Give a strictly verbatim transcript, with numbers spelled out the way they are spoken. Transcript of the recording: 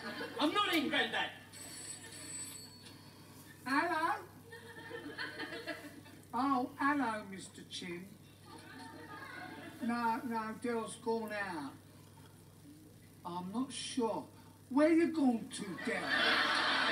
I'm not in, Grandad. Hello? Oh, hello, Mister Chin. No, no, Dell's gone out. I'm not sure. Where you gone to, Dell?